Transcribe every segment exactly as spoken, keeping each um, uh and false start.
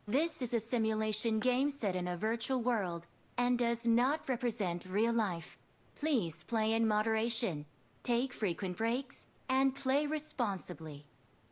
This is a simulation game set in a virtual world and does not represent real life. Please play in moderation, take frequent breaks, and play responsibly.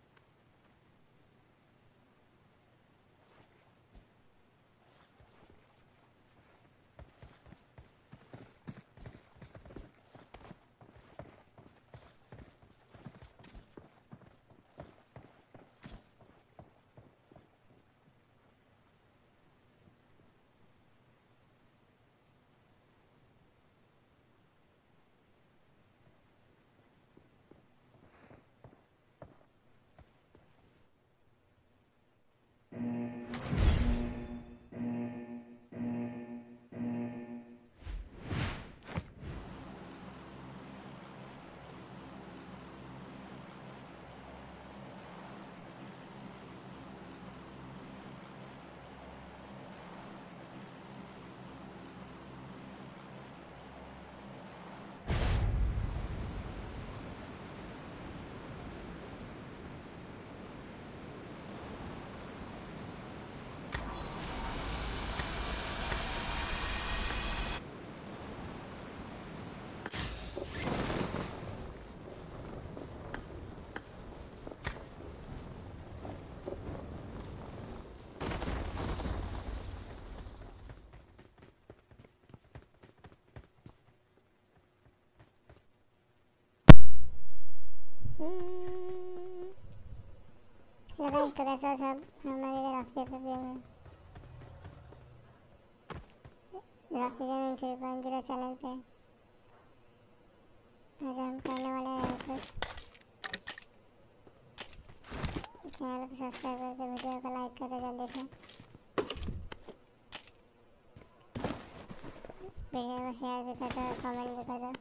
Hello guys, तो कैसा सब हमारे इधर राखी पे game Rakhi gaming three point zero channel पे आज हम करने वाले हैं कुछ। चैनल को सब्सक्राइब करके वीडियो को लाइक कर दो जल्दी से, वीडियो को शेयर भी कर दो, कमेंट भी कर दो।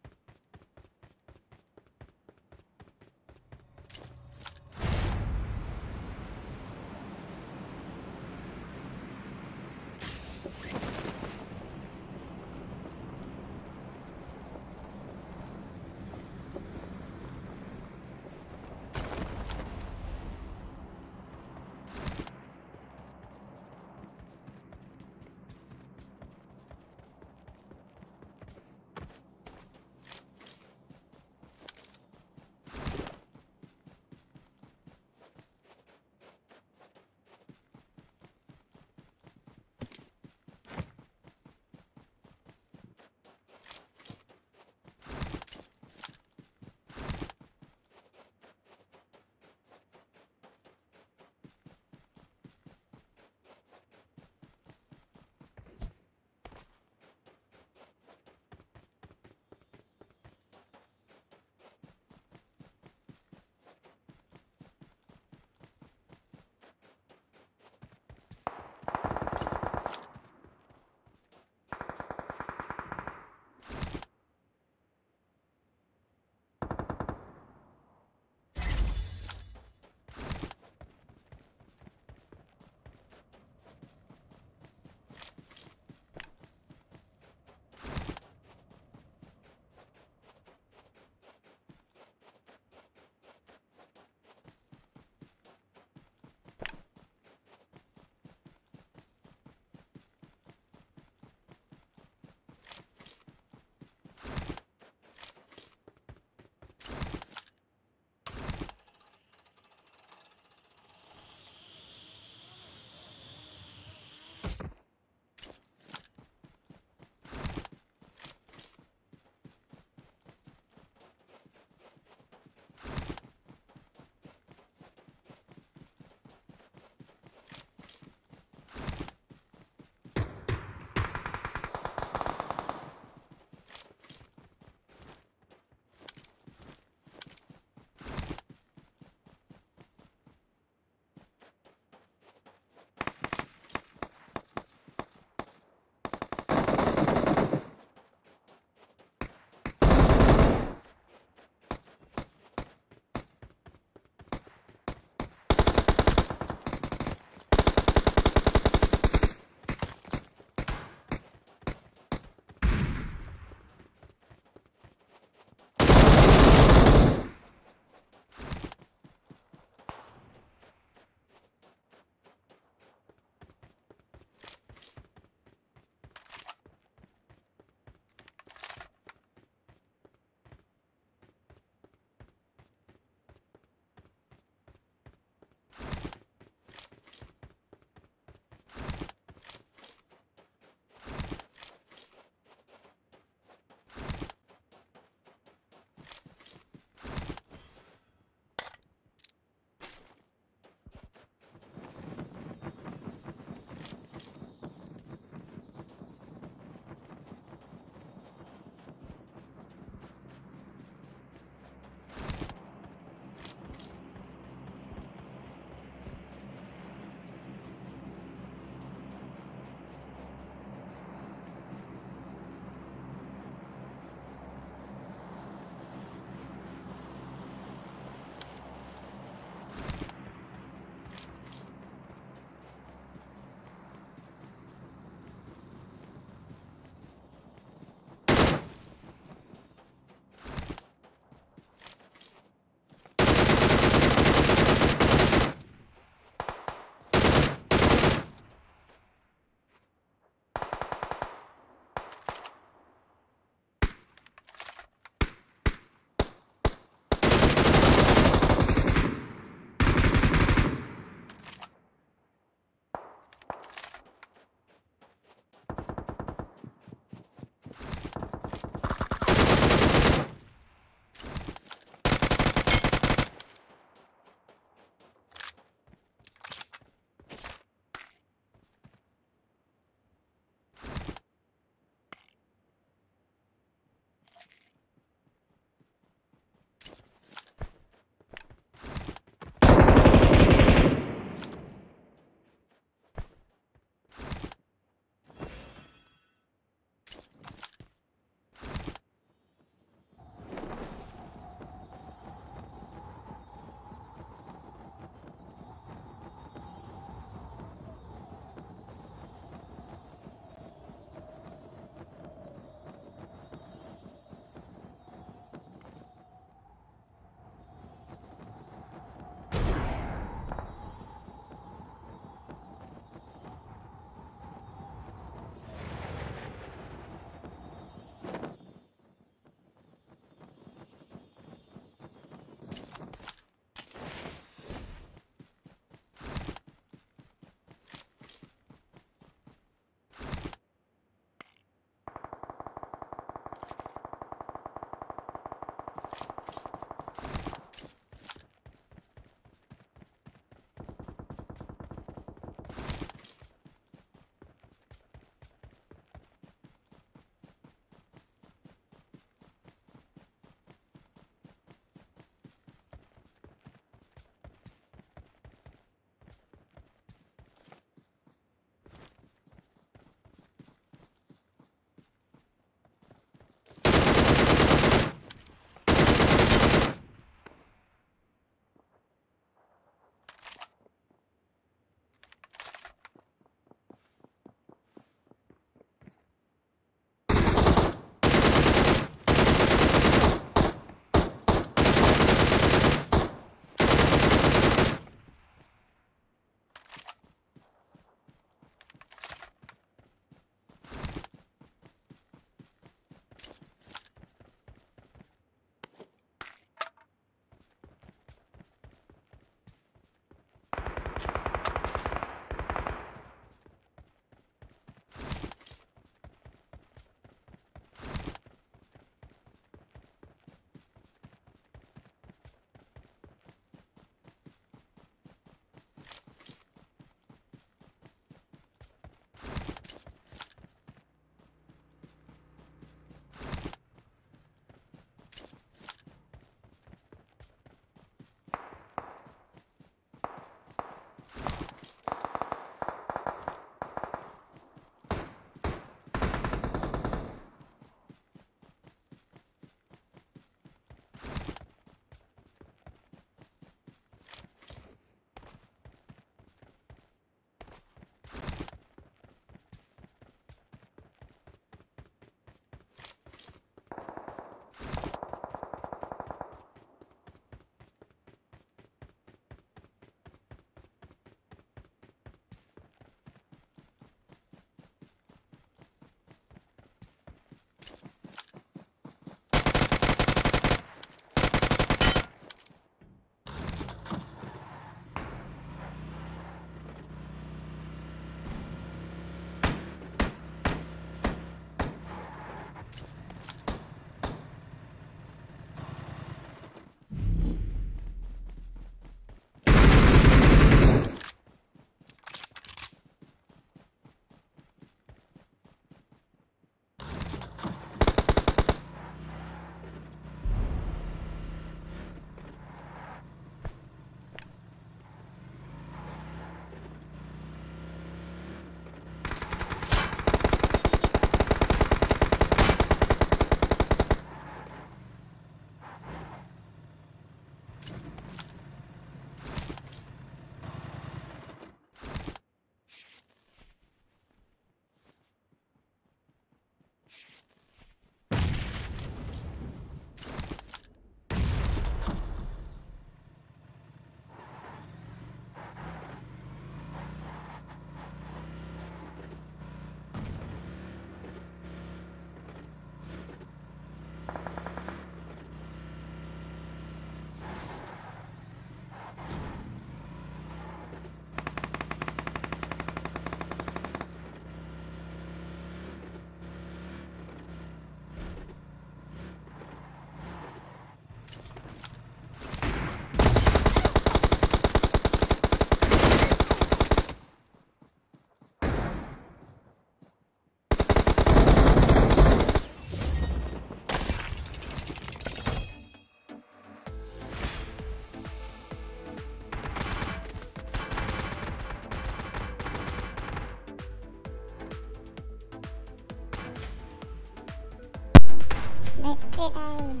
के टाइम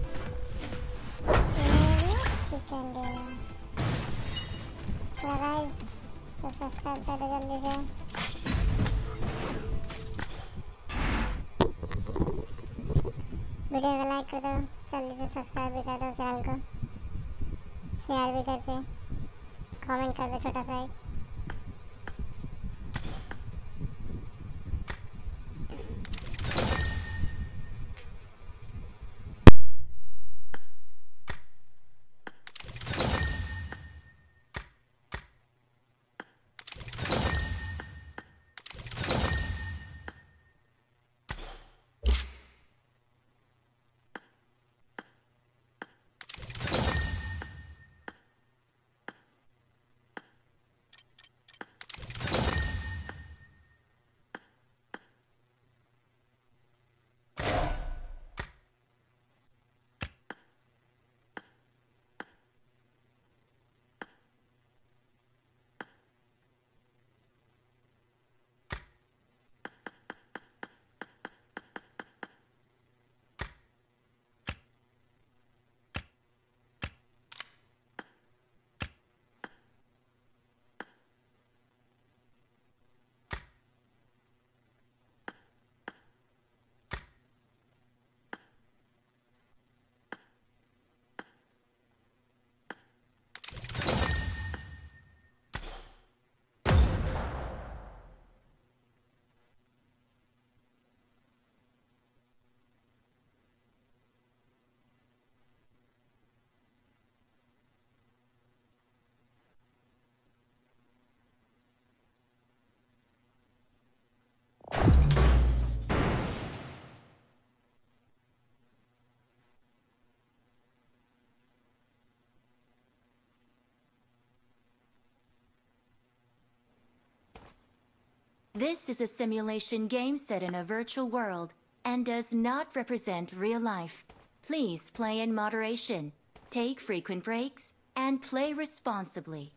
चिकन डिनर। तो गाइस सब सब्सक्राइब कर दो जल्दी से। वीडियो को लाइक कर दो, जल्दी से सब्सक्राइब भी कर दो चैनल को, शेयर भी करके कमेंट कर दो छोटा सा एक। This is a simulation game set in a virtual world and does not represent real life. Please play in moderation, take frequent breaks, and play responsibly.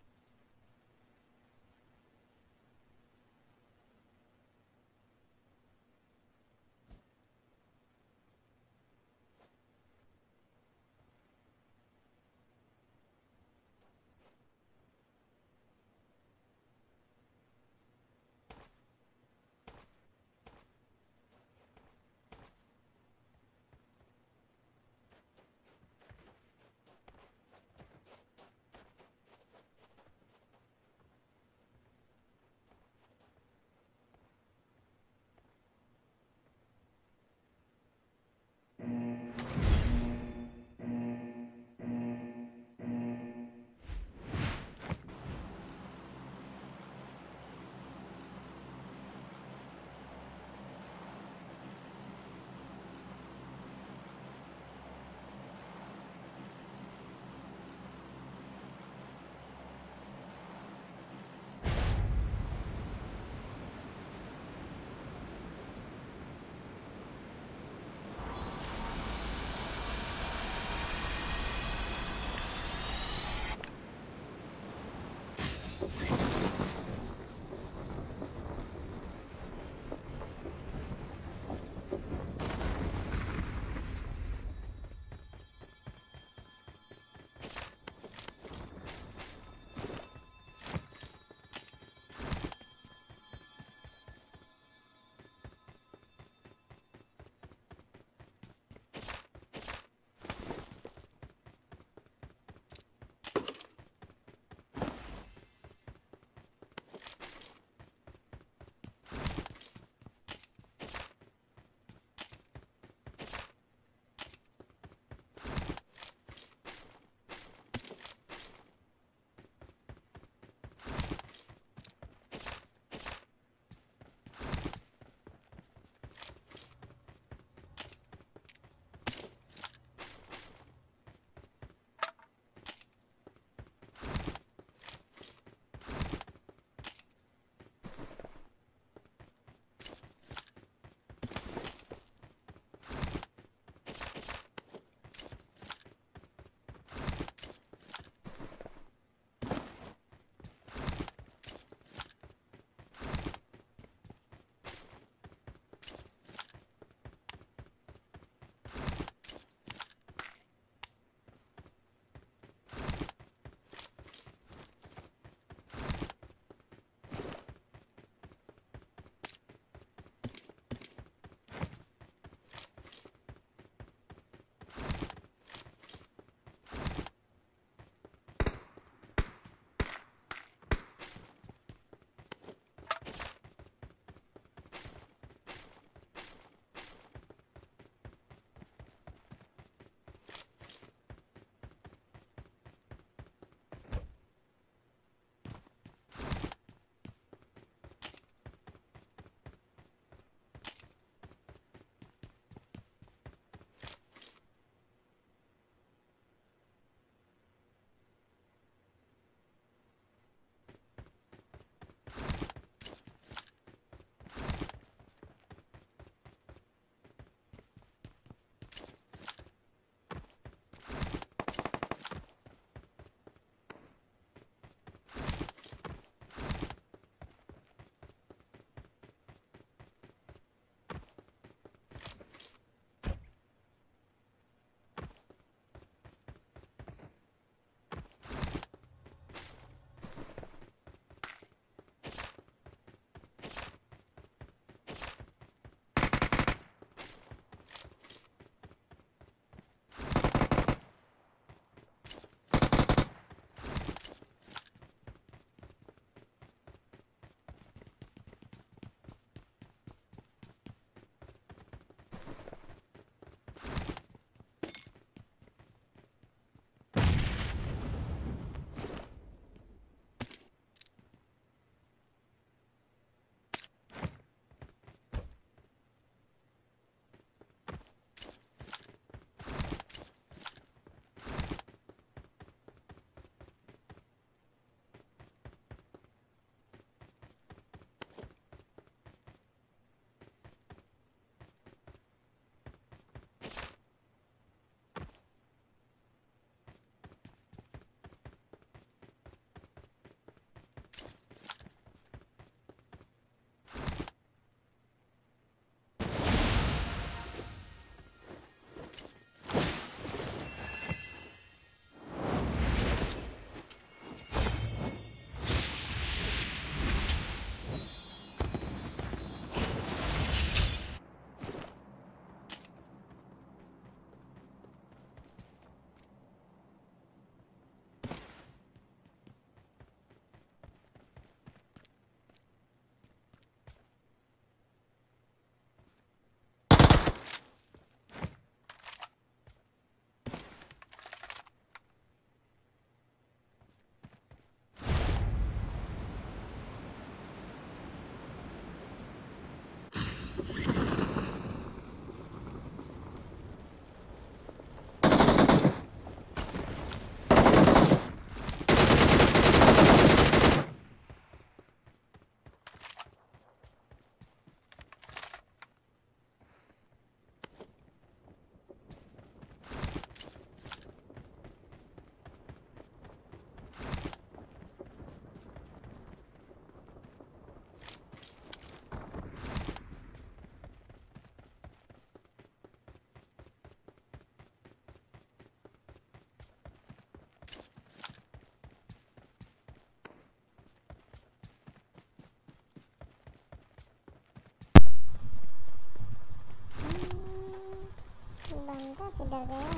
किधर गया?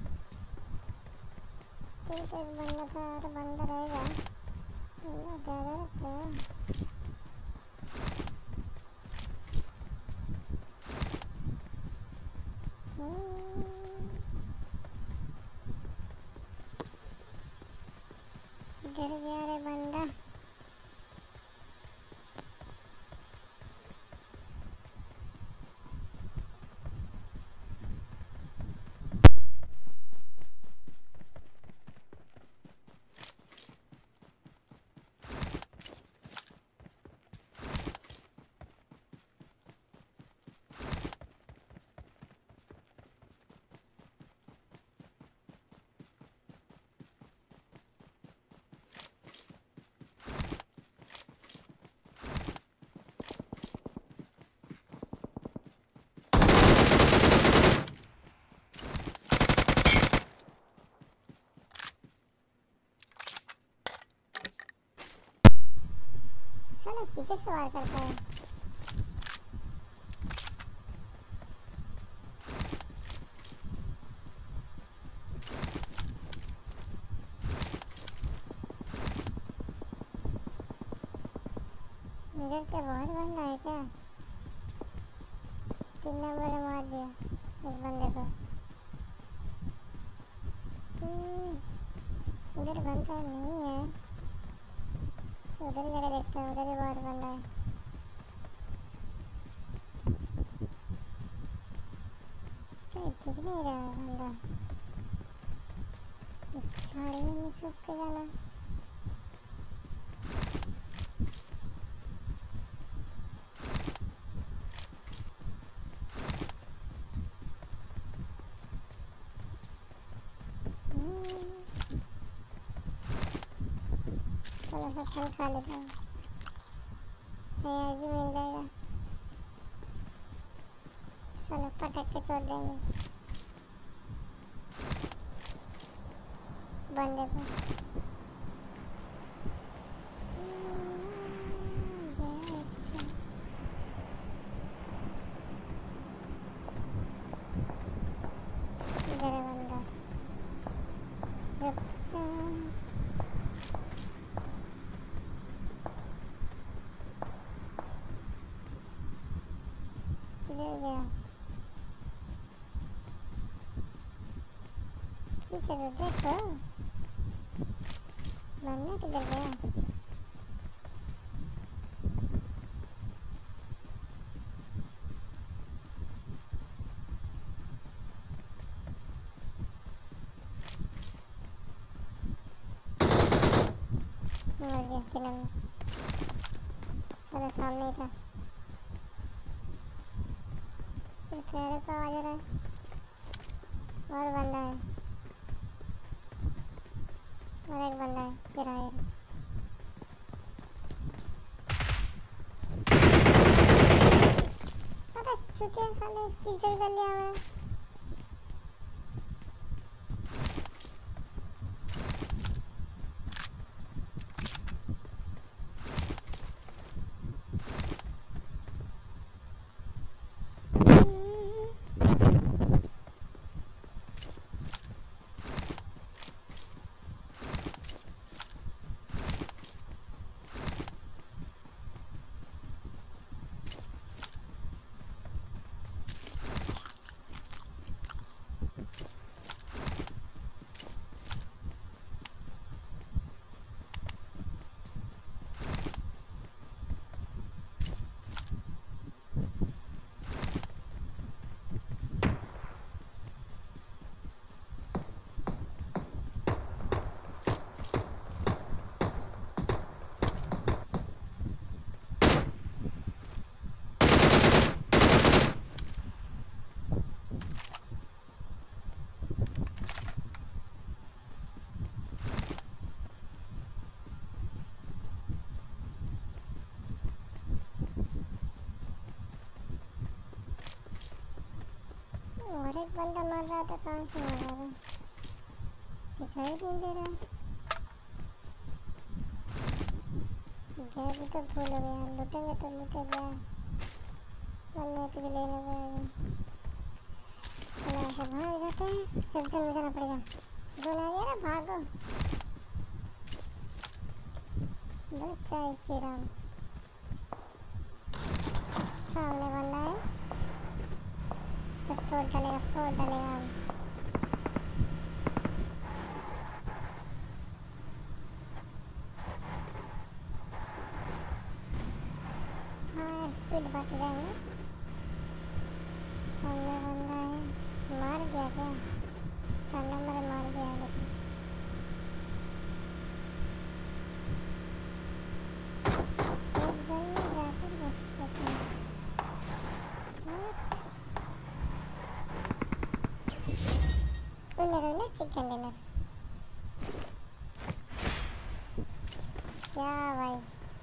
तीन तो एक बंदा था, अरे बंदा रहेगा, बंदा ज़्यादा रखा किधर गया रे बंदा? साला पीछे से वार करता है। मुझे क्या बहुत बंदा है क्या? तीन नंबर ने मार दिया एक बंदे को। इधर बंदा नहीं है, उधर ही जगह देखते हैं, उधर ही बहुत बंदा है। इसका दिख नहीं रहा है बंदा, इस झाड़ियों में छुप के जाना। थोड़ा सा फल खा लेता हूँ, एनर्जी मिल जाएगा। साला पटक के छोड़ देंगे बंदे को। इधर है बंदा, रुक जा। किधर गया? पीछे तो देखो, बंदा किधर गया? मर गया किला में, साला सामने ही था। फिर पैरों का आवाज आ रहा है, और बंदा है, और एक बंदा है, फिर आए। अबे चुतिया साले, किल चोरी कर लिया हमें। और एक बंदा मर रहा था, कहाँ से मर रहा था दिखाई नहीं दे रहा। गया भी तो भूल हो गया, लूटेंगे तो लूटे गया, बनने के लिए लेने गया। ऐसे भाग जाते हैं, सिर्फ जोन में जाना पड़ेगा। जोन आ गया ना, भागो। बोलो जय श्री राम। सामने बंदा है, उसको तोड़ डालेगा, फोड़ डालेगा। हाँ स्पीड बढ़ जाएंगे। सामने बंदा है, मार दिया क्या? चार नंबर मार दिया लेकिन सेफ जोन में जाकर कोशिश करते हैं। Winner winner chicken dinner. क्या भाई,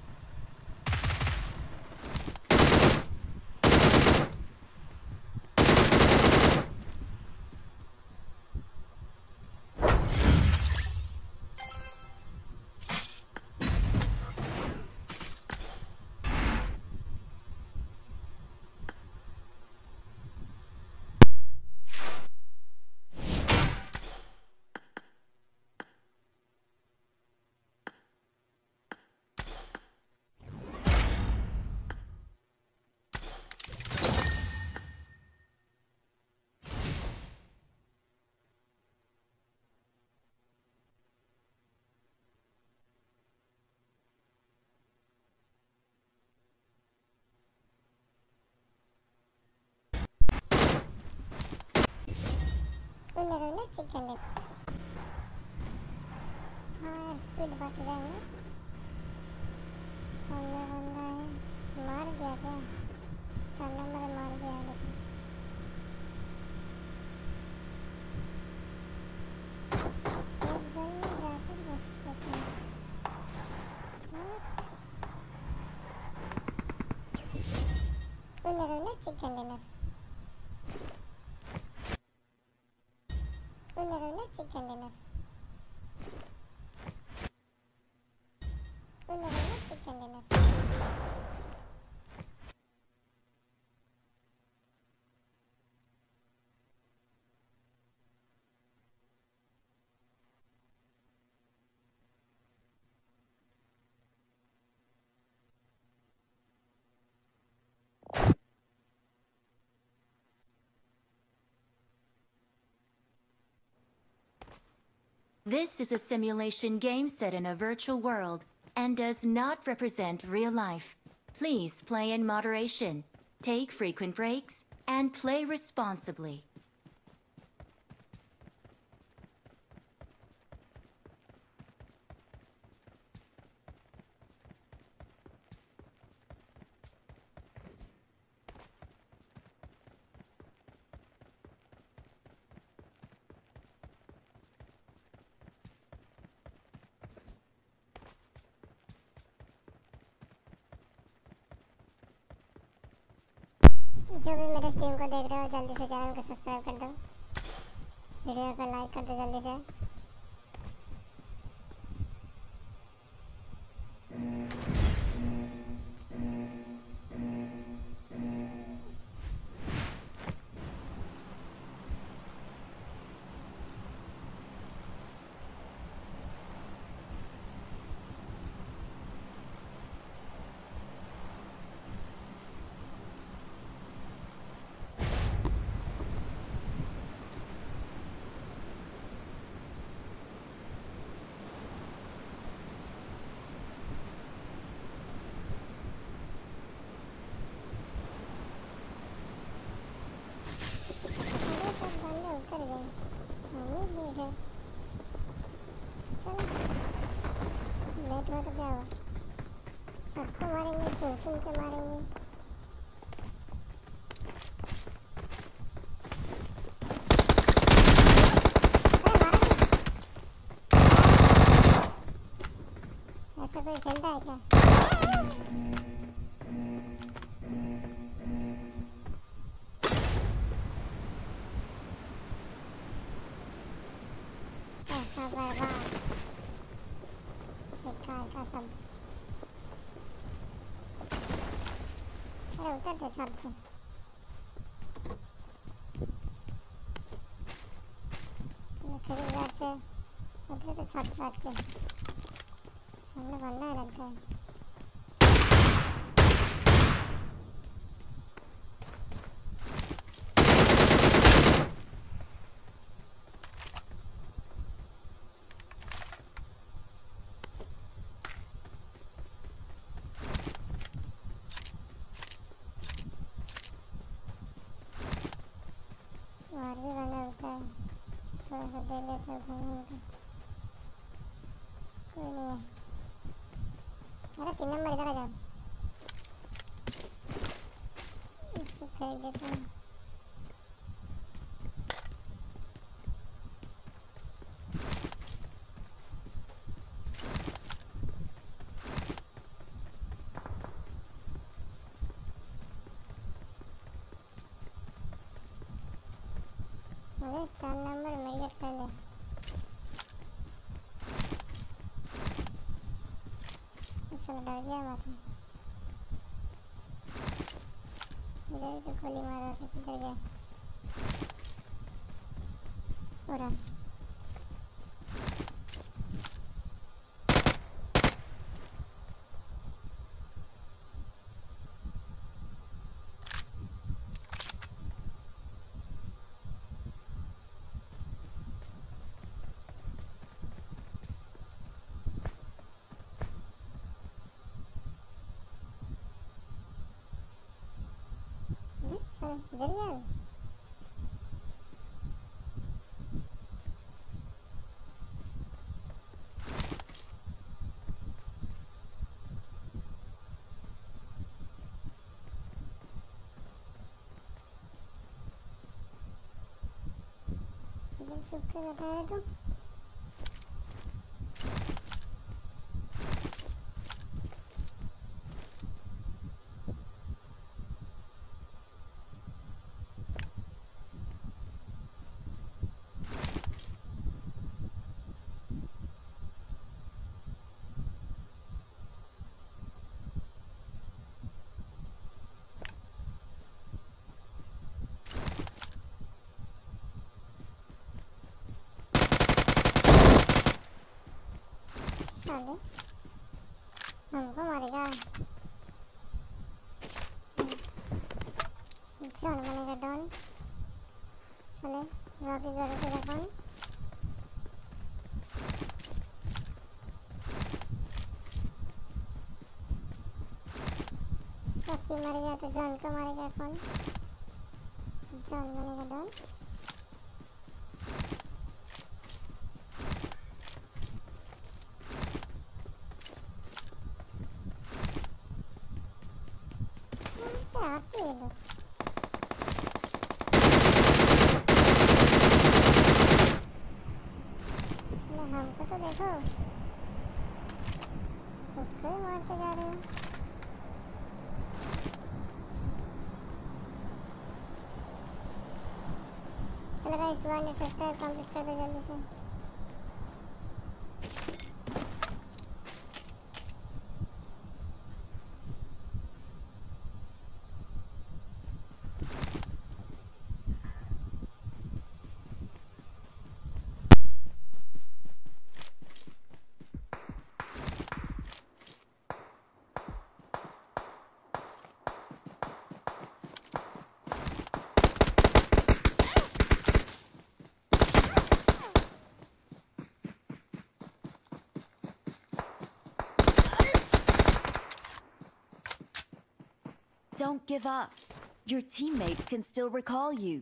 उन्नर उन्नर चिकन डिनर। हाँ स्पीड बढ़ जाएंगे। सामने बंदा है, मार दिया क्या? चार नंबर मार दिया लेकिन सेफ जोन में जाकर कोशिश करते हैं। Winner winner chicken dinner. Winner winner chicken dinner. Winner winner chicken dinner. This is a simulation game set in a virtual world and does not represent real life. Please play in moderation, take frequent breaks, and play responsibly. जो भी मेरे stream को देख रहे हो जल्दी से channel को सब्सक्राइब कर दो, वीडियो को लाइक कर दो जल्दी से। उतर गए, हमें ठीक है। चलो लेट हुआ तो क्या हुआ, सबको मारेंगे, चुन चुन के मारेंगे। ऐसा कोई खेलता है क्या? बर्बाद बेकार का सब। अरे उतर के छत से। रहे तो छत काट के सामने बंदा है लगता है। और भी बंदा होता है, थोड़ा सा देख लेते हैं घूम घूम के। कोई नहीं है। अरे तीन नंबर इधर आ जा, इसको फेंक देता हूँ। मुझे चार नंबर मेडिकेट कर ले। चलो डर गया बात है। इधर ही तो गोली मारा था, किधर गया पूरा। साला किधर गया? किधर छुप के बैठा है तू? साले हमको मारेगा। जॉन बनेगा डॉन। साले रॉकी गढ़ के रखन। रॉकी मरेगा तो जॉन को मारेगा कौन? जॉन बनेगा डॉन। आते हैं लोग। हमको तो देखो, उसको ही मारते जा रहे हैं। चलो गाइस, वन सब्सक्राइब कंप्लीट कर दो जल्दी से। Don't give up. Your teammates can still recall you.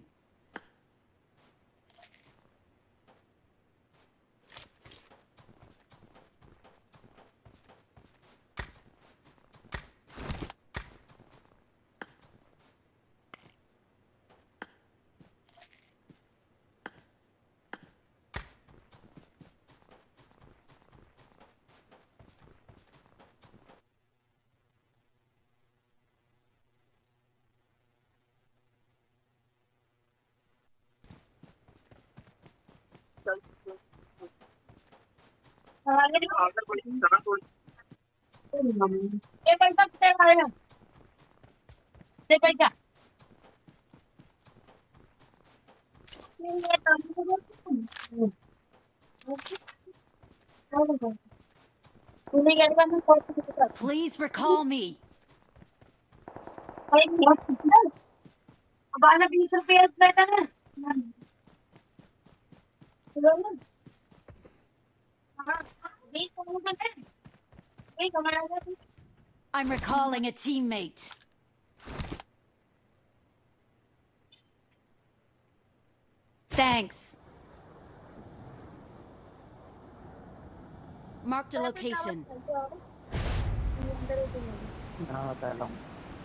ये पैसा कितने का आया? ये पैसा ये काम तूने क्या कहा मैं फोन पे कर Please recall me. अब आना बीस रुपये देता ना बीस रुपये बीस हमारा I'm recalling a teammate. Thanks. Marked a location. हाँ पहला हूँ।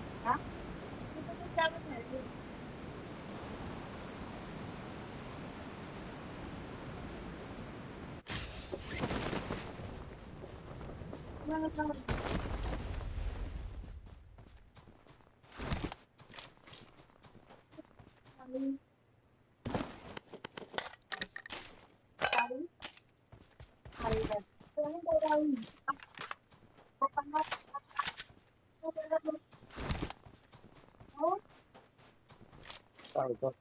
Sorry, bro.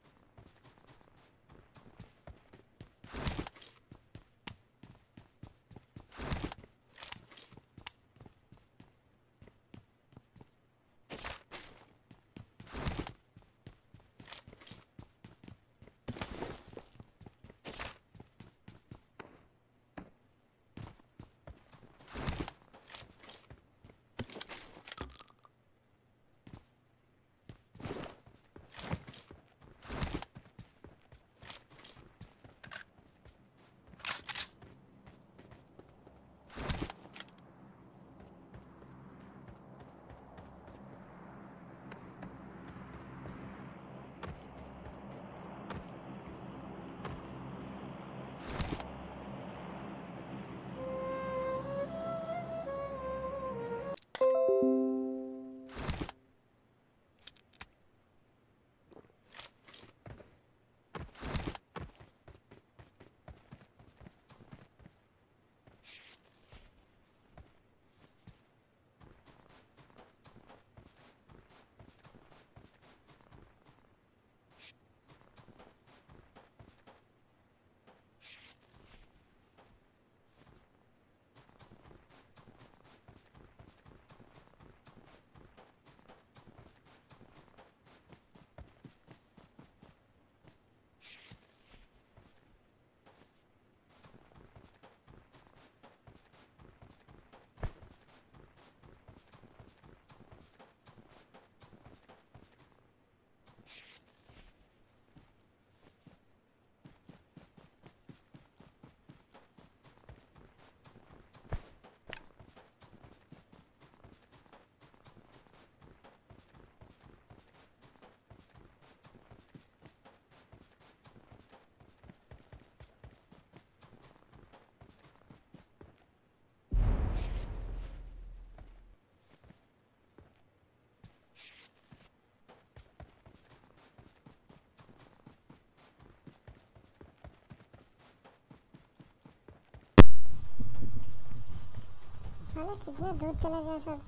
साले कितने दूर चले गए सब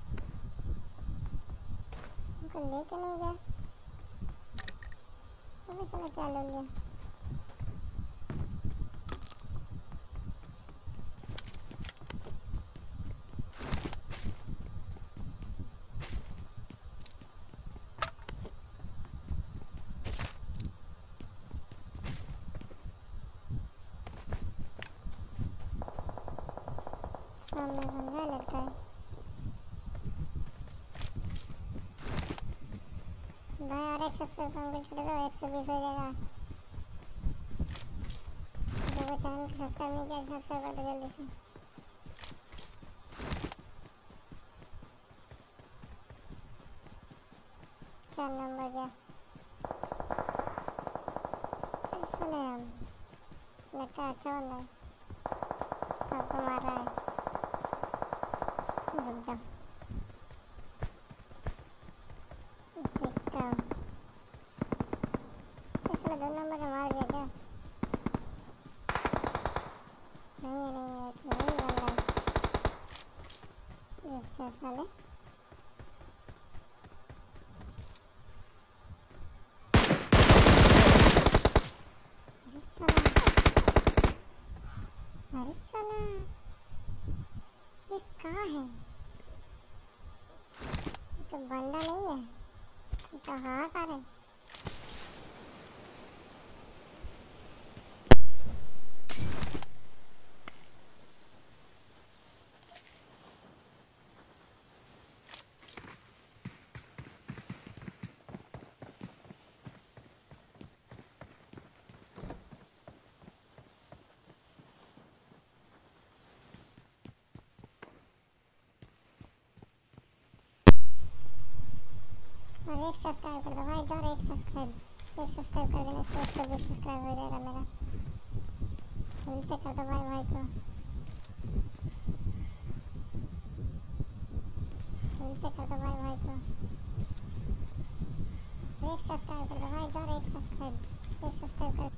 उनको लेके नहीं गया अबे साला क्या ले लिया सामने बंदा है लड़का है भाई और एक सब्सक्राइब कंप्लीट कर दो एक सौ बीस हो जाएगा जो वो चैनल को सब्सक्राइब नहीं किया सब्सक्राइब कर दो जल्दी से चार नंबर गया इसने लगता है अच्छा बंदा है सबको मार रहा है रुक जाओ देखता हूँ इसने दो नंबर का मार दिया क्या नहीं नहीं नहीं वाला रुक जा साले अरे साला अरे साला कहाँ है? ये तो बंदा नहीं है, ये तो हाहाकार है। और एक सब्सक्राइब कर दो भाई, जाओ एक सब्सक्राइब एक सब्सक्राइब कर देने से एक सौ बीस सब्सक्राइब हो जाएगा मेरा। जल्दी से कर दो भाई भाई को, जल्दी से कर दो भाई भाई को। एक सब्सक्राइब कर दो भाई, जाओ एक सब्सक्राइब एक सब्सक्राइब कर।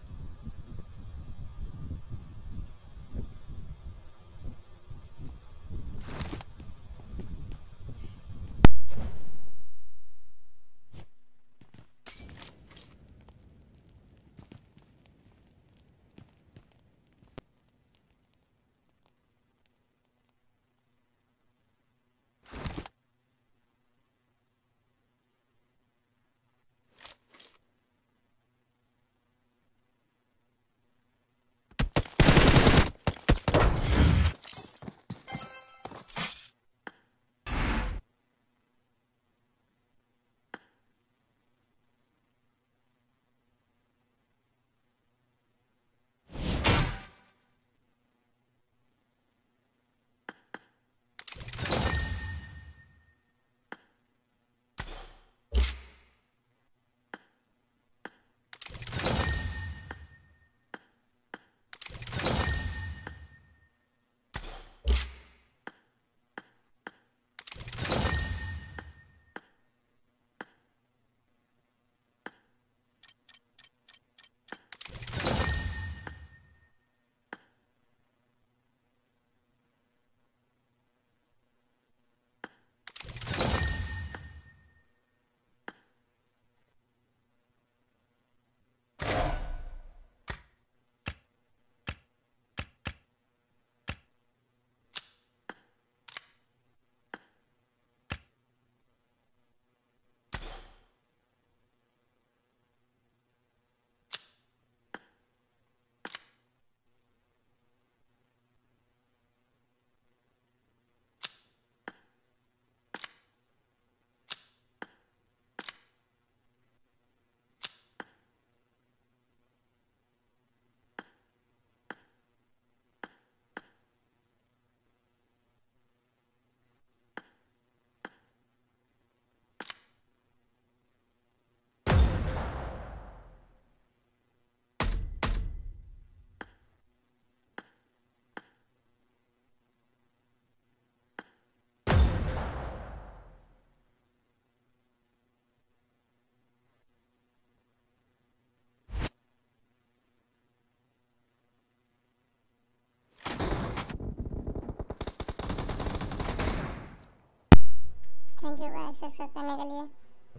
थैंक यू गाइस सब्सक्राइब करने के लिए।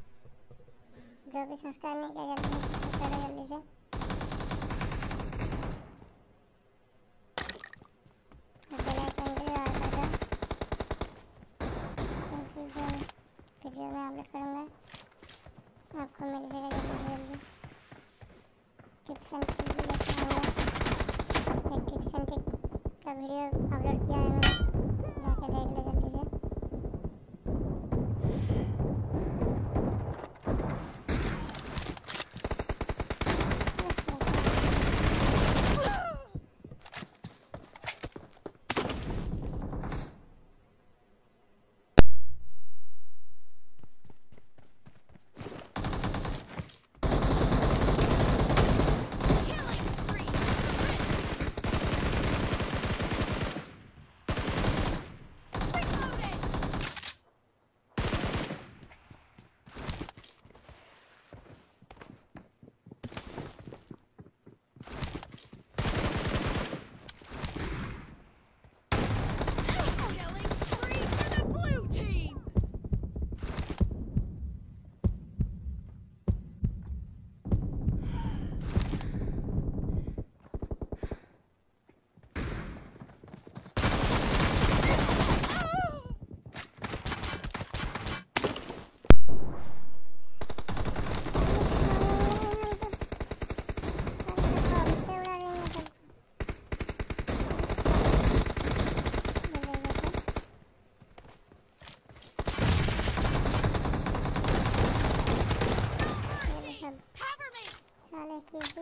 जो भी सब्सक्राइब नहीं किया जल्दी से सब्सक्राइब करो जल्दी से। बेल आइकन भी ऑन कर दो, क्योंकि जो वीडियो मैं अपलोड करूँगा आपको मिल जाएगा जल्दी से जल्दी। टिप्स एंड ट्रिक भी लेकर आऊँगा, एक टिप्स एंड ट्रिक का वीडियो अपलोड किया है मैंने, जाके देख लो जल्दी से।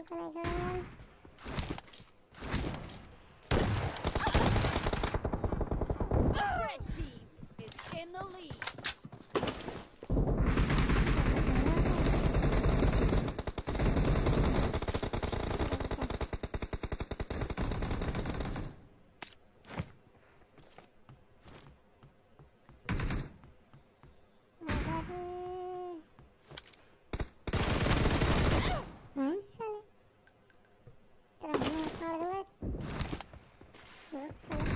को नहीं छोड़ूंगा। Red team is in the lead. Nice साले, तेरा मुंह फाड़ दूंगा। रुक साले।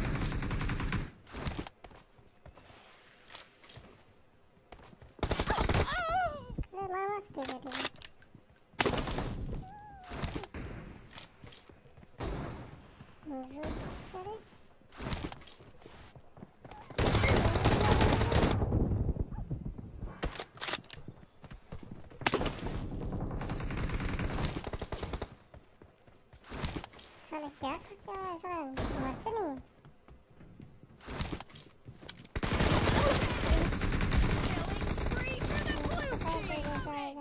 अरे मामा, ठीक है ठीक है। रुक साले। साले क्या करते हो ऐसा, मरते नहीं। Killing spree for the blue पता है team. कैसा आएगा।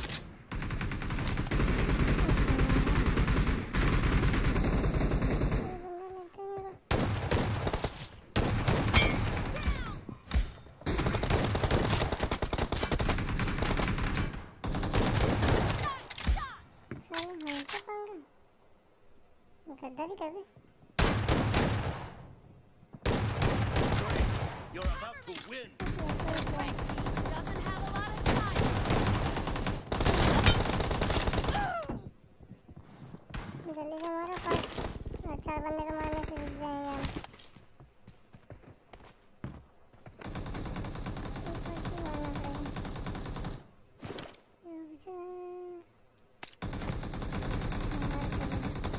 ये बंदा लेते हैं मेरे को। साले हमसे पंगा, गद्दारी कर रहे। You're about to win. Red team doesn't have a lot of time. जल्दी से मारो पास, और चार बंदे को मारने से जीत जाएंगे हम। ऊपर से मारना पड़ेगा। रुक जा। मार चलो।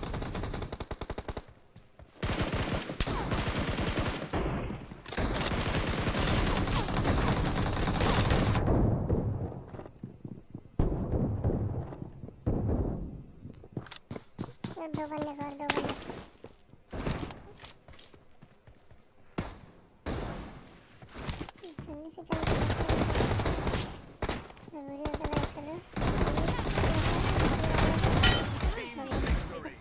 और दो बंदे को, और दो बंदे। जल्दी से जल्दी से वीडियो को लाइक कर दो। Team victory.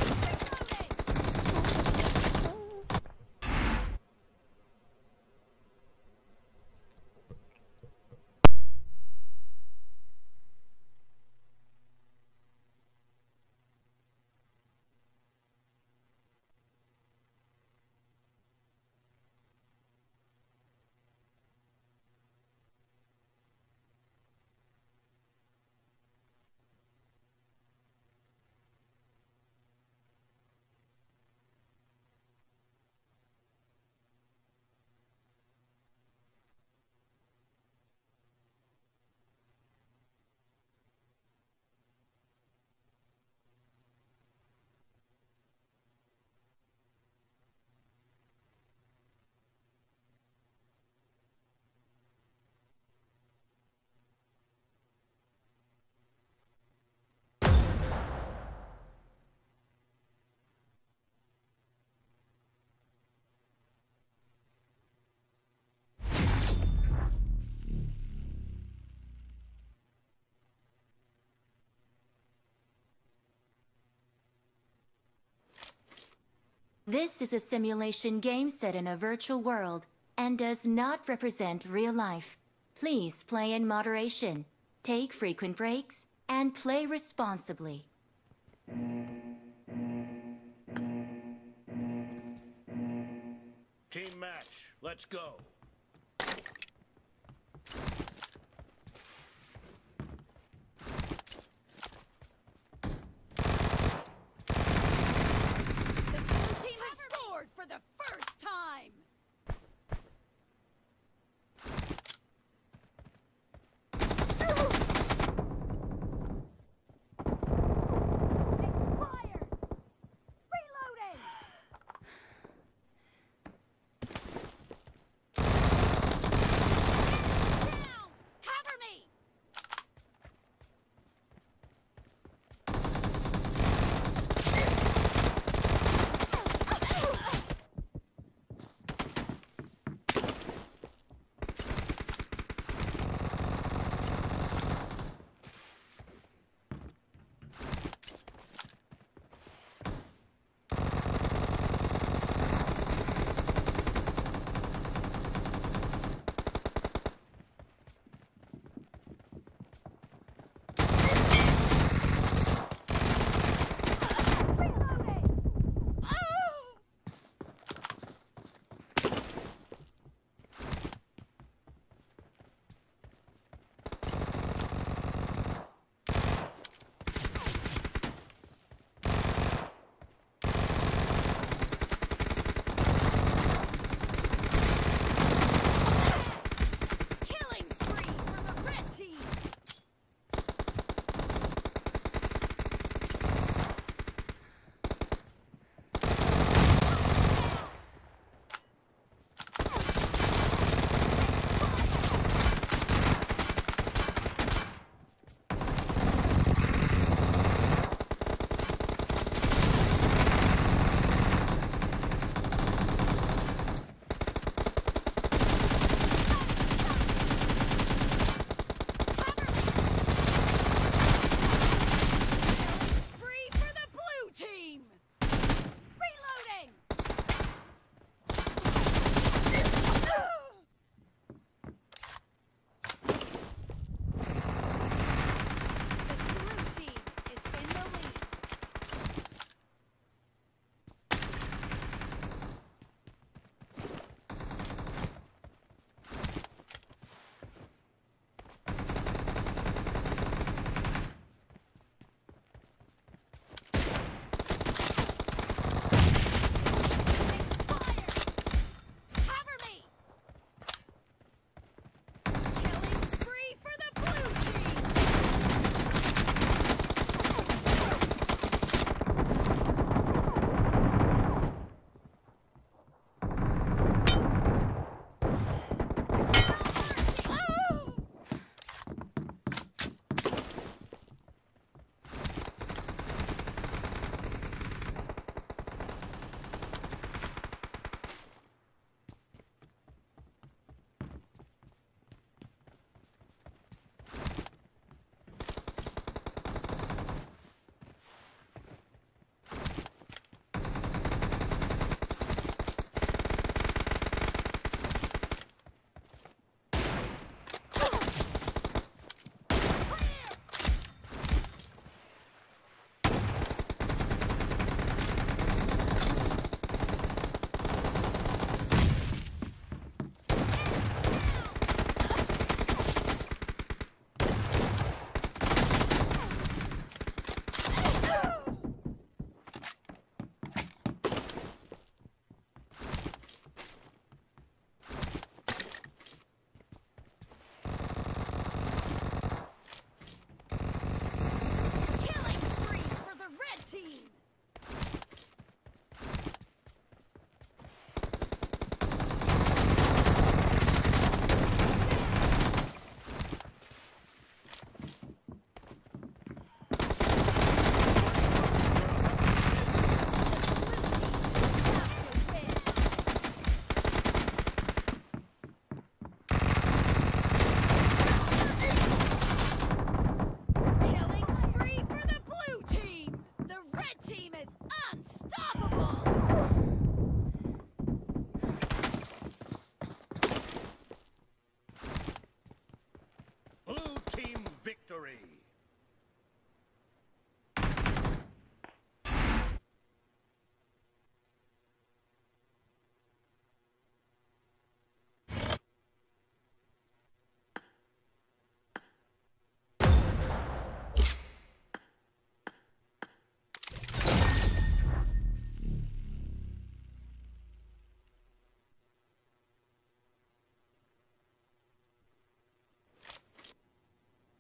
This is a simulation game set in a virtual world and does not represent real life. Please play in moderation, take frequent breaks, and play responsibly. Team match. Let's go. The blue team has scored for the first time. Expired. Reloading. Down.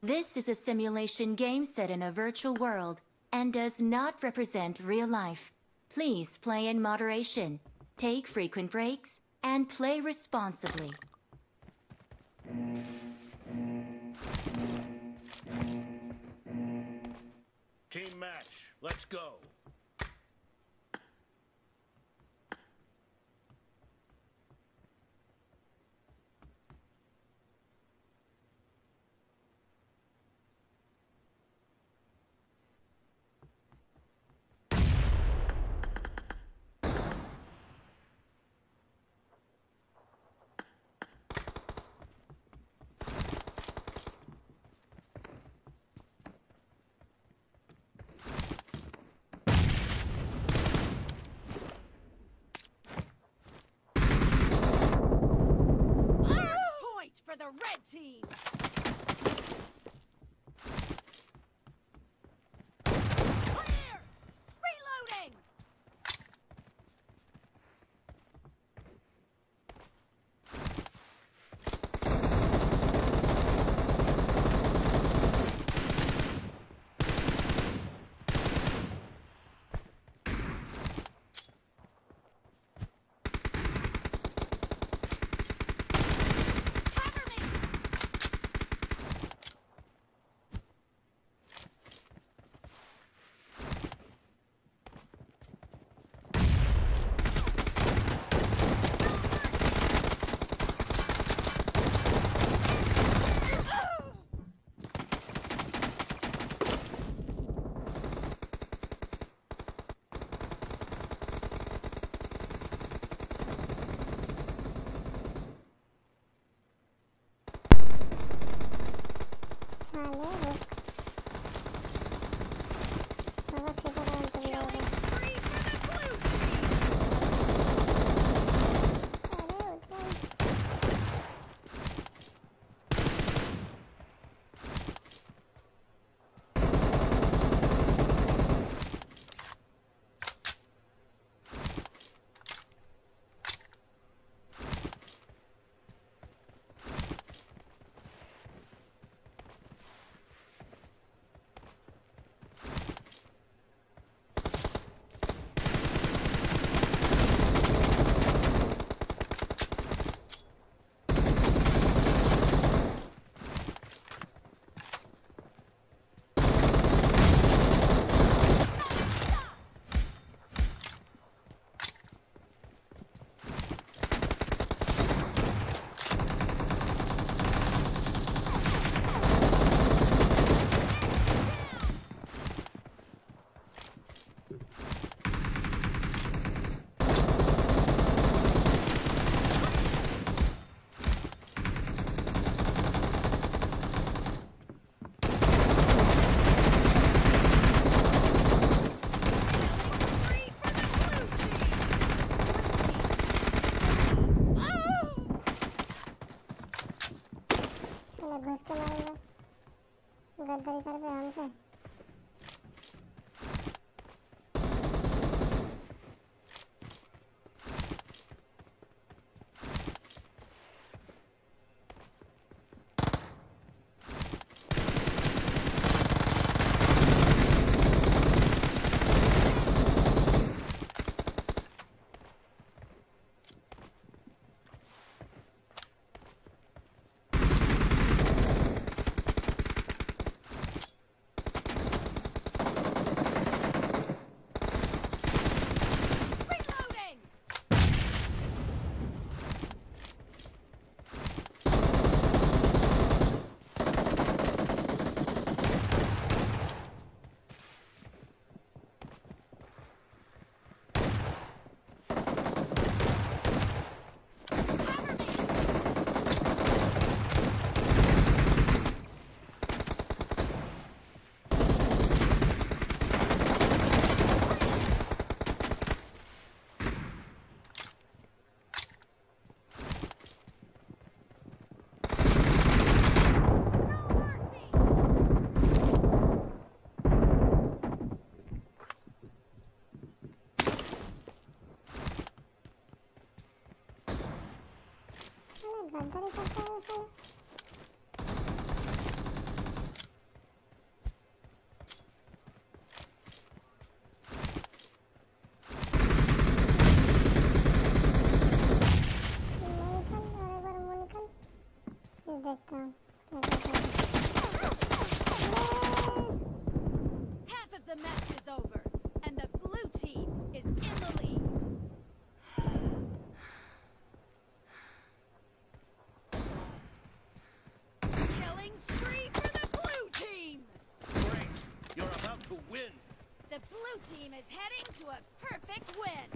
This is a simulation game set in a virtual world and does not represent real life. Please play in moderation, take frequent breaks, and play responsibly. Team match. Let's go. For the red team! Clear! Reloading! घुस के मारेंगे गद्दारी कर पे हमसे गद्दारी करता है उसे देखता हूँ क्या करता है। Half of the match is over, and the blue team is in the lead. Killing spree for the blue team! Great. You're about to win. The blue team is heading to a perfect win.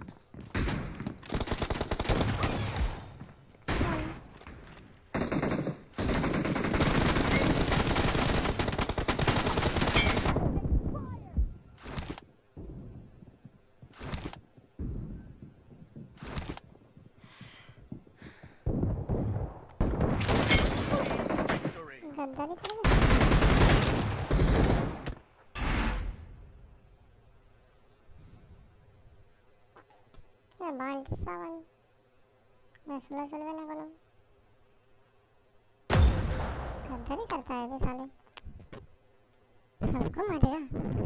Victory. गद्दारी करेगा। क्या बांट सावन मैं सुला चलवे ना करूँ गद्दारी करता है बे साले हमको मारेगा।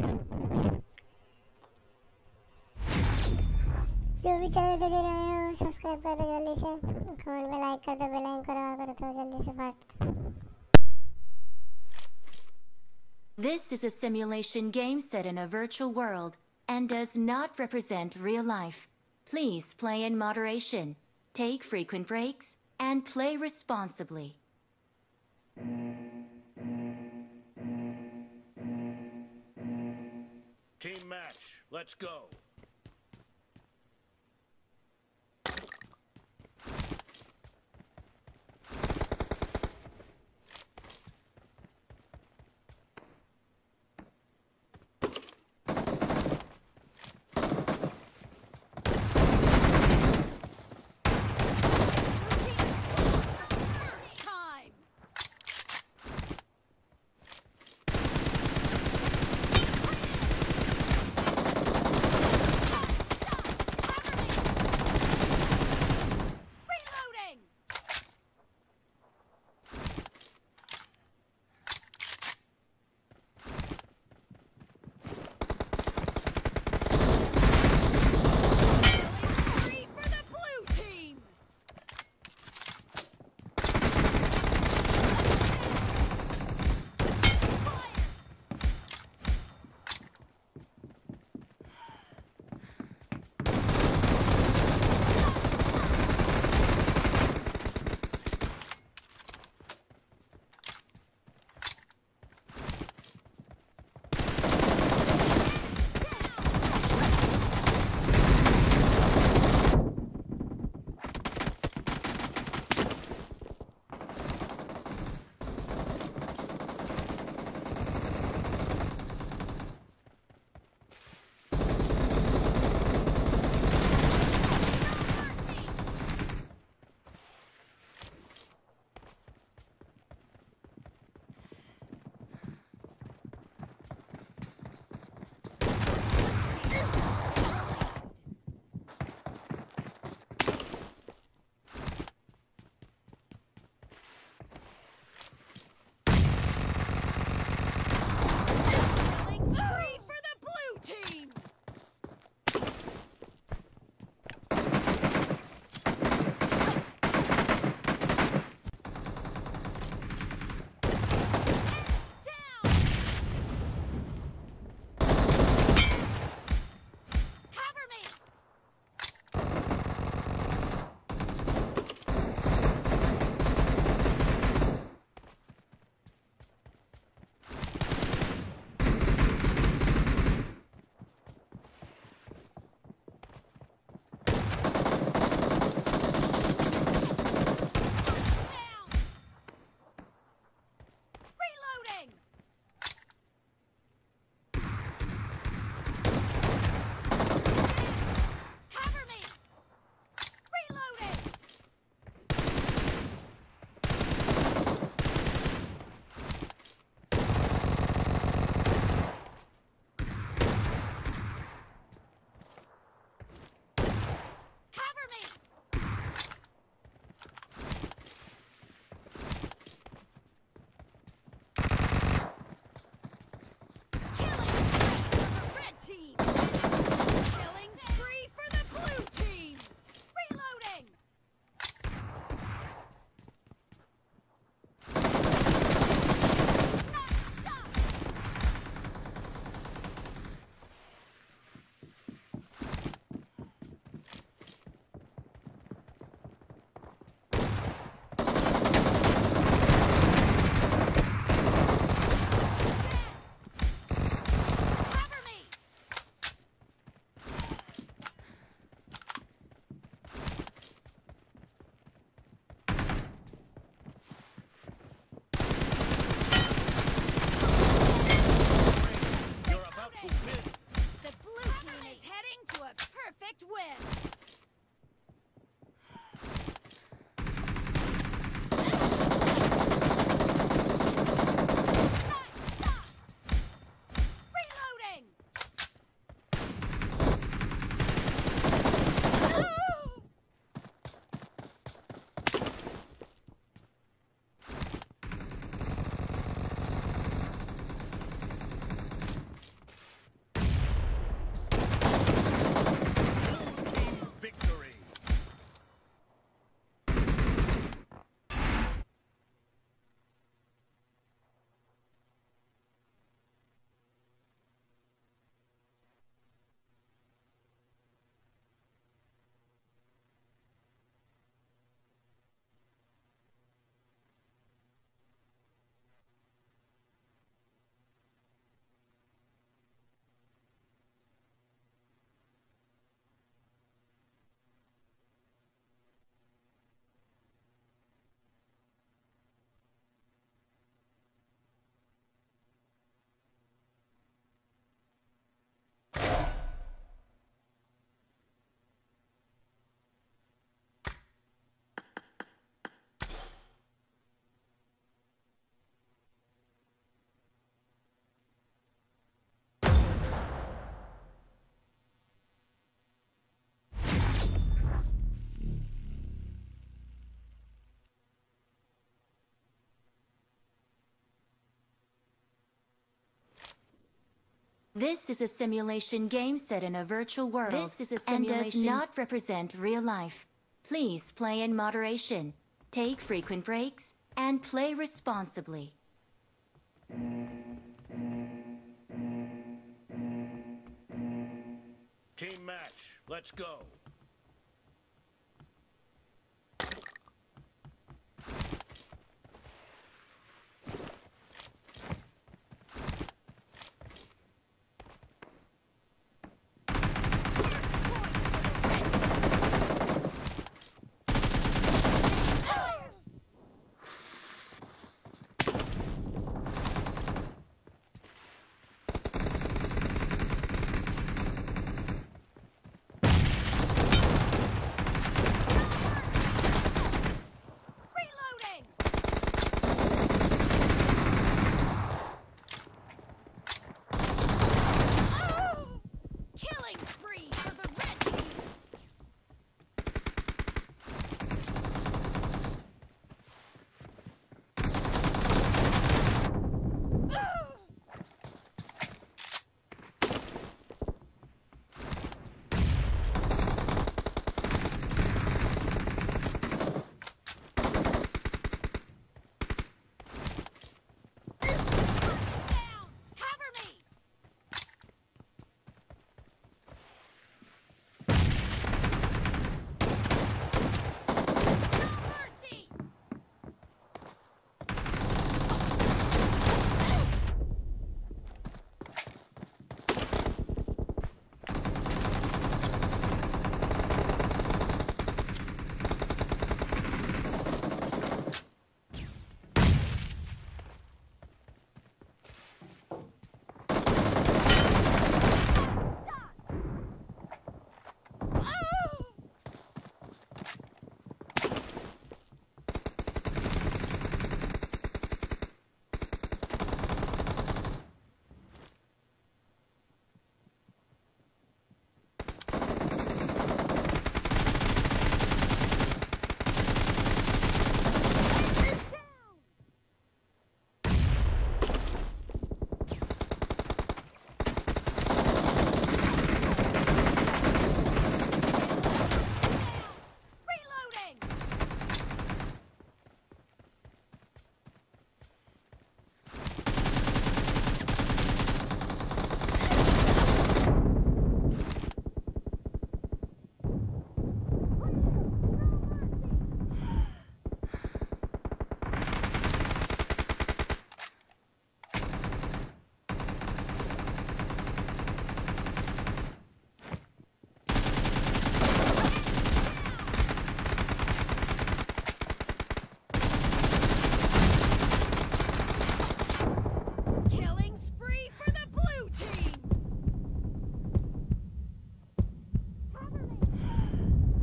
जो भी चैनल पे दे रहे हो सब्सक्राइब कर दो जल्दी से, कमेंट में लाइक कर दो, बेल आइकन करो करो तो जल्दी से fast. This is a simulation game set in a virtual world and does not represent real life. Please play in moderation, take frequent breaks, and play responsibly. Team match. Let's go. Time! This is a simulation game set in a virtual world. This is a simulation- and does not represent real life. Please play in moderation, take frequent breaks, and play responsibly. Team match. Let's go. Reloading! Killing spree for the red team! Down! Cover me! No mercy! Reloading! Killing spree for the blue team! Cover me!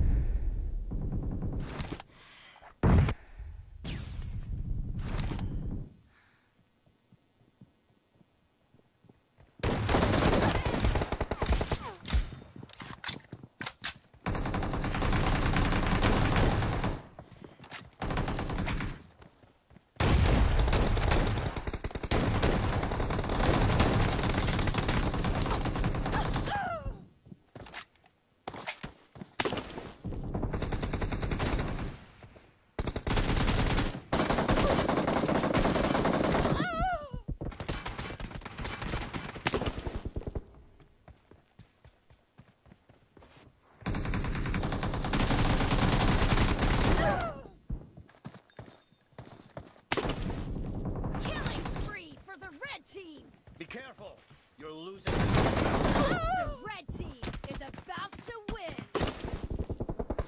Killing spree for the red team! Be careful. You're losing. The red team is about to win!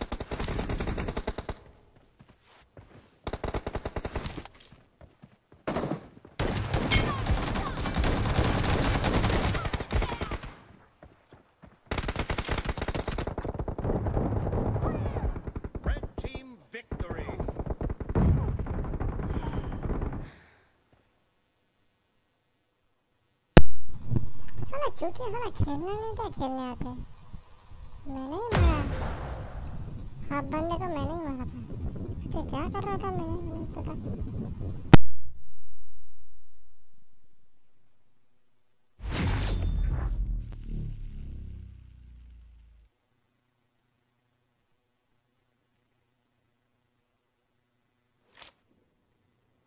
Red team victory. साला चूतिया साला खेलना नहीं था खेलने आते मैंने ही मारा हाफ बंदे को मैंने ही मारा था चूतिया क्या कर रहा था मैंने नहीं पता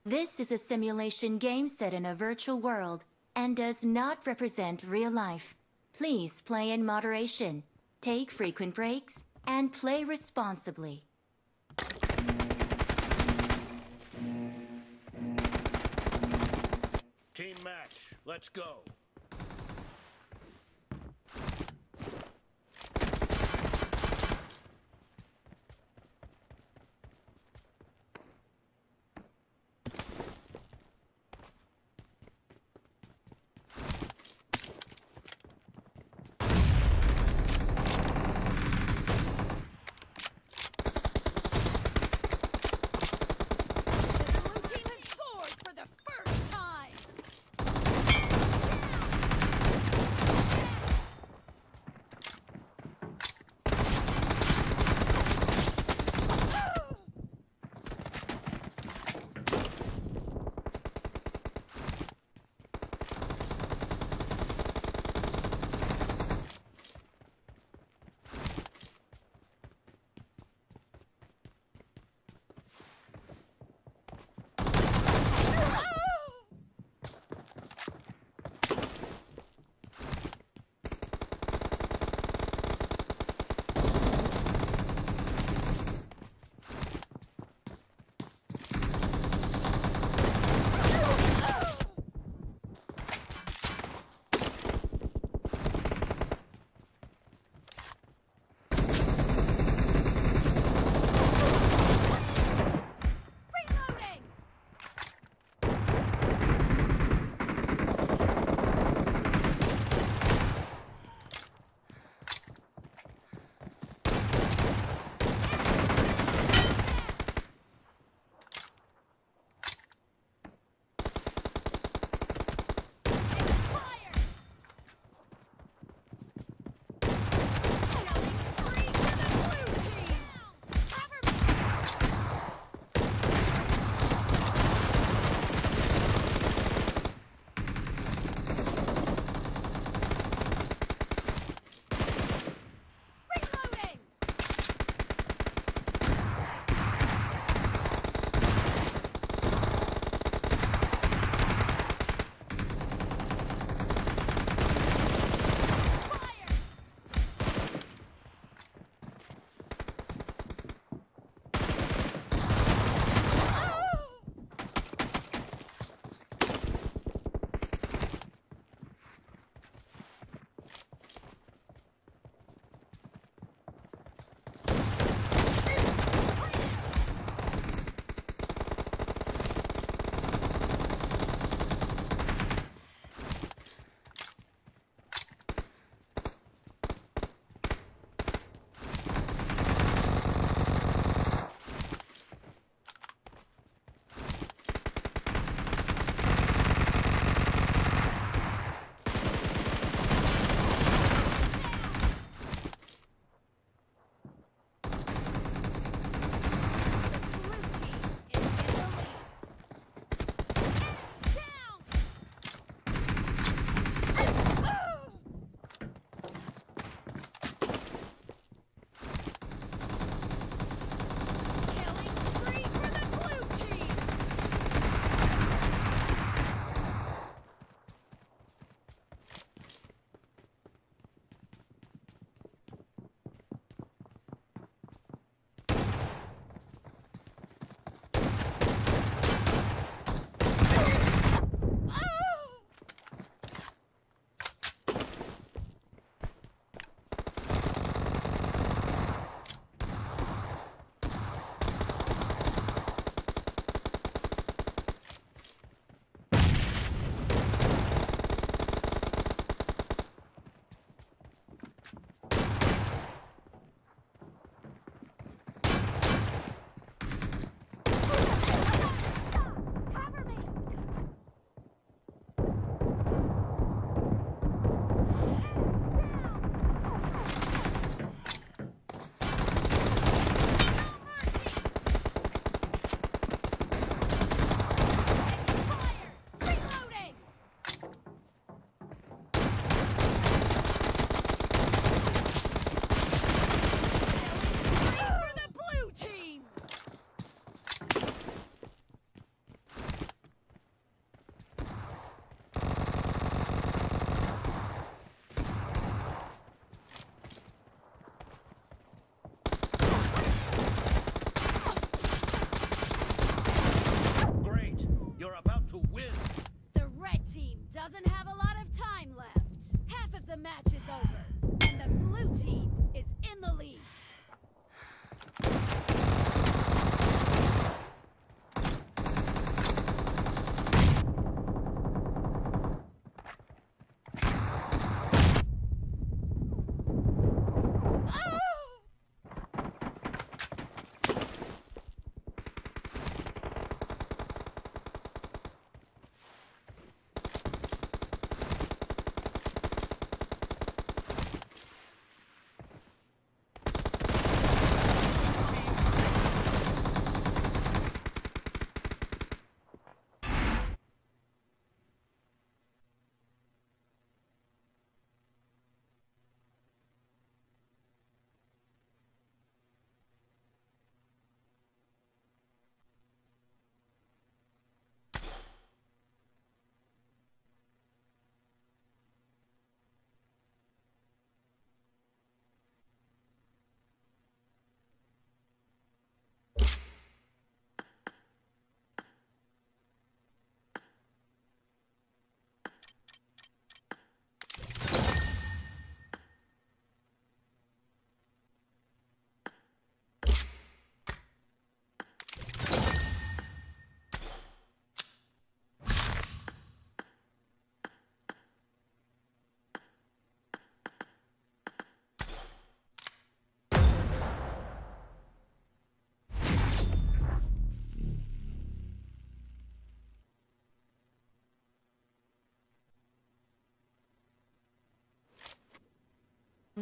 This is a simulation game set in a virtual world and does not represent real life. Please play in moderation, take frequent breaks, and play responsibly. Team match. Let's go. The blue team has scored for the first time.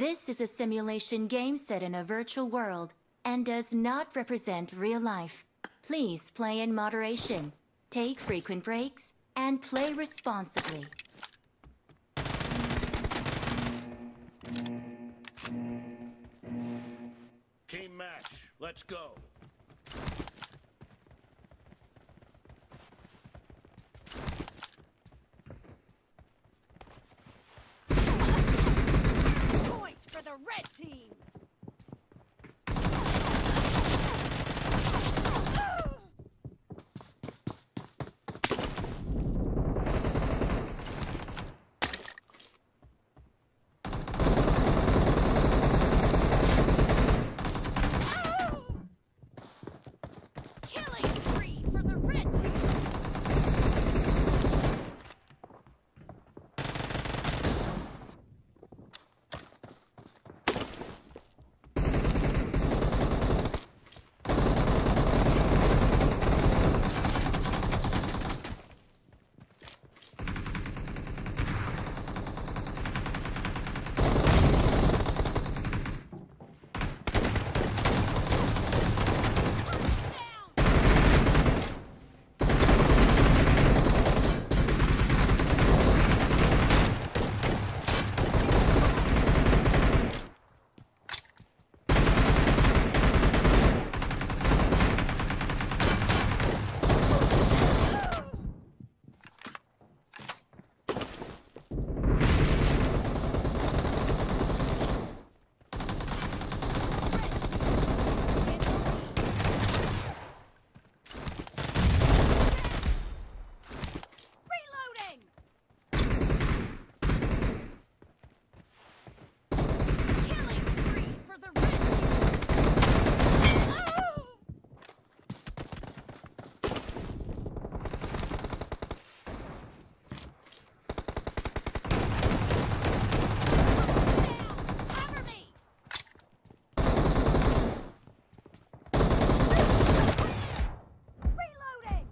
This is a simulation game set in a virtual world and does not represent real life. Please play in moderation, take frequent breaks, and play responsibly. Team match. Let's go. Point for the red team. Killing spree for the red team. Reloading. Killing spree for the red team. Cover me. Reloading.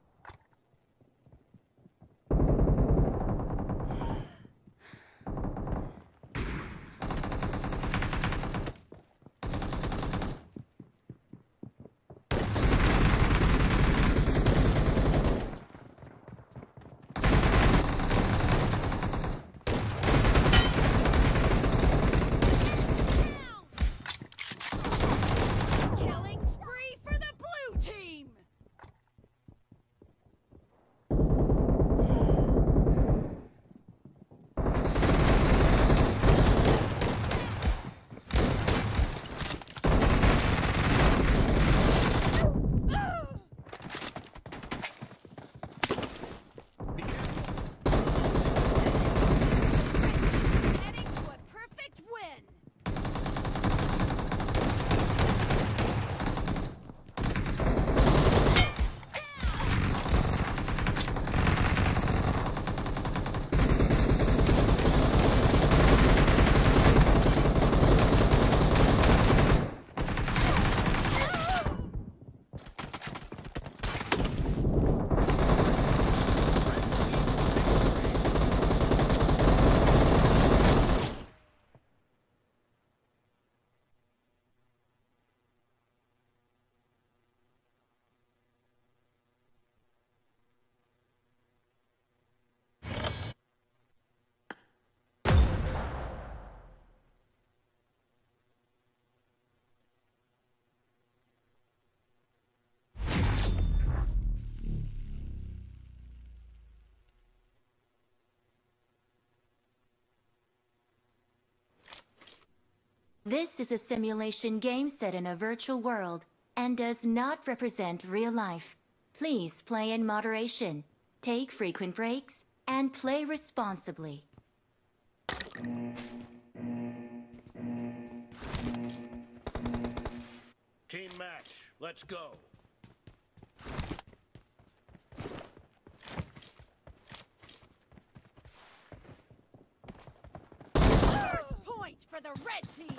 Killing spree for the blue team. Heading to a perfect win. This is a simulation game set in a virtual world and does not represent real life. Please play in moderation, take frequent breaks, and play responsibly. Team match. Let's go. First point for the red team.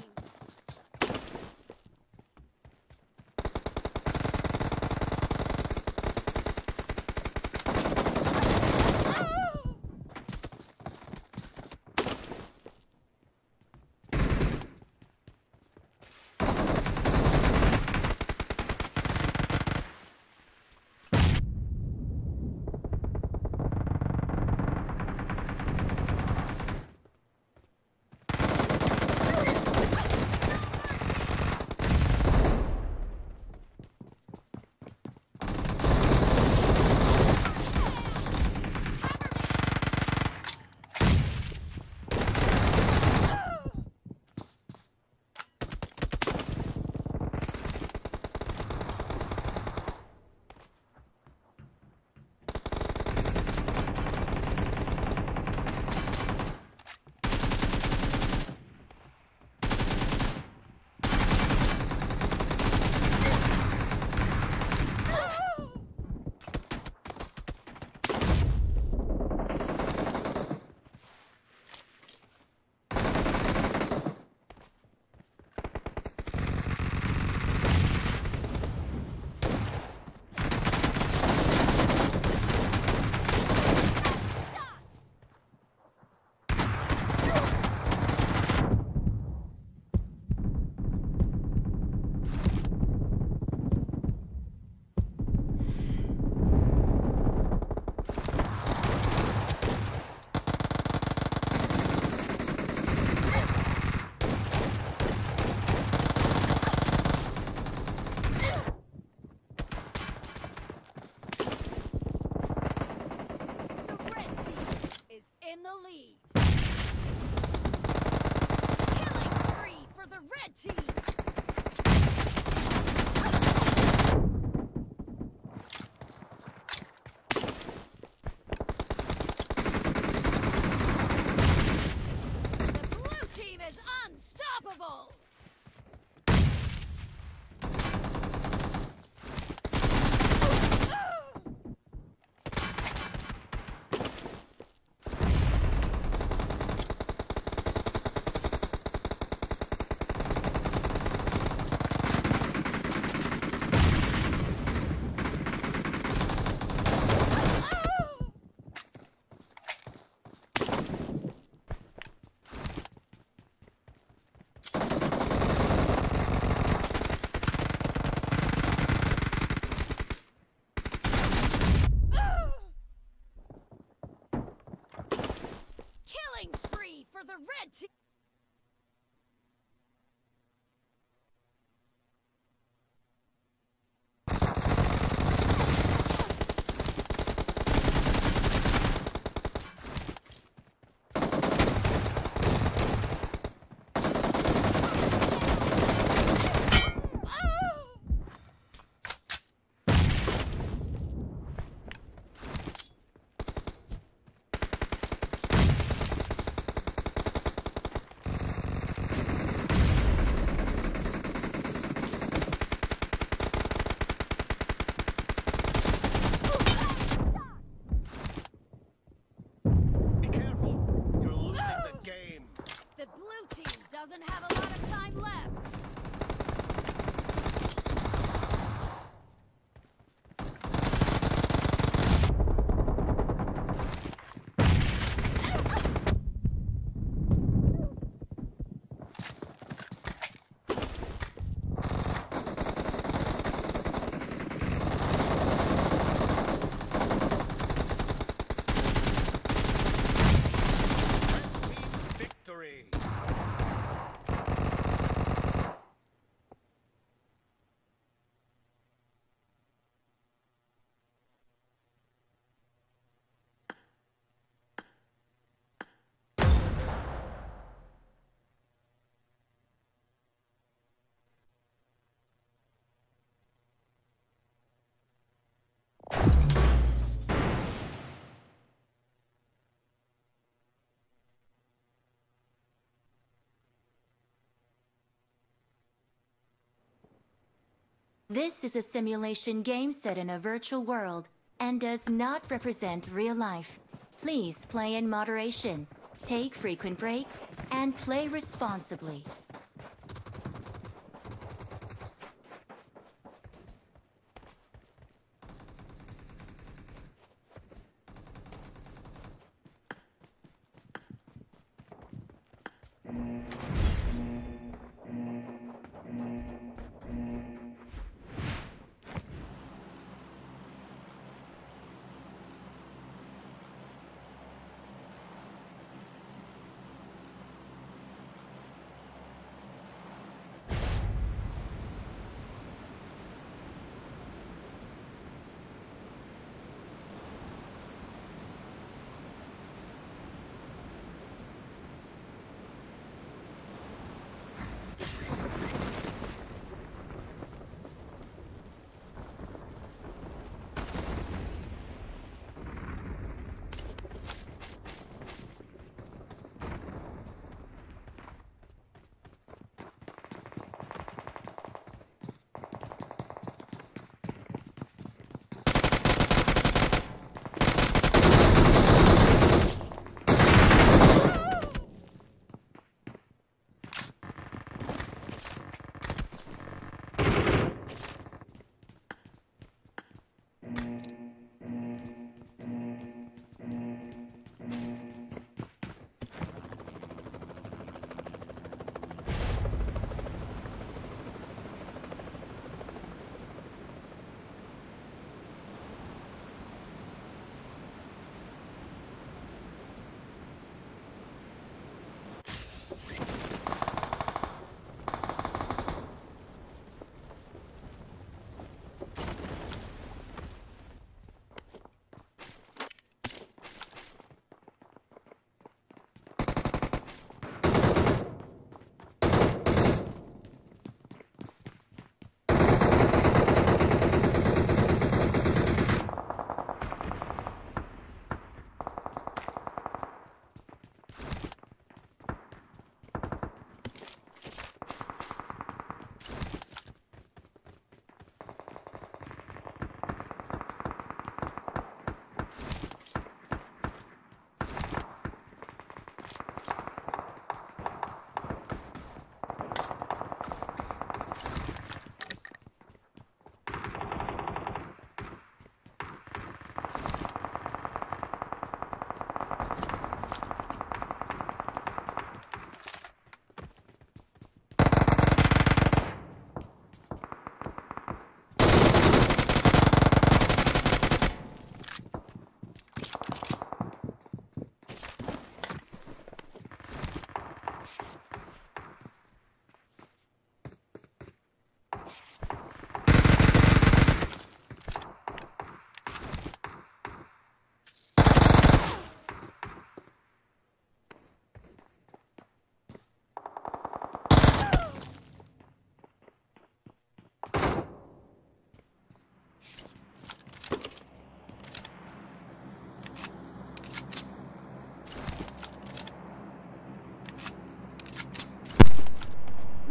lead. Killing spree for the red team. The blue team is unstoppable. Killing spree for the red team. Be careful. You're losing the game. The blue team doesn't have a lot of time left. Team victory. This is a simulation game set in a virtual world and does not represent real life. Please play in moderation, take frequent breaks, and play responsibly.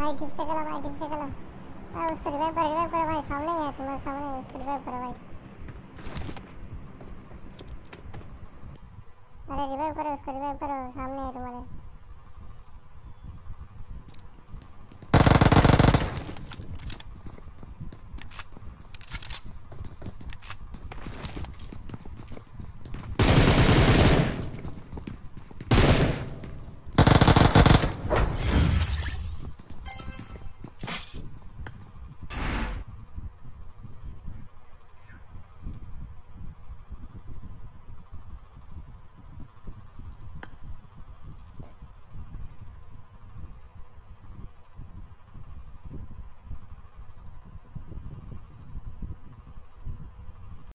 भाई ठीक से करो भाई ठीक से करो भाई उसको रिवाइव करो रिवाइव करो भाई सामने ही है तुम्हारे सामने है, उसको रिवाइव करो भाई अरे रिवाइव करो उसको रिवाइव करो सामने है तुम्हारे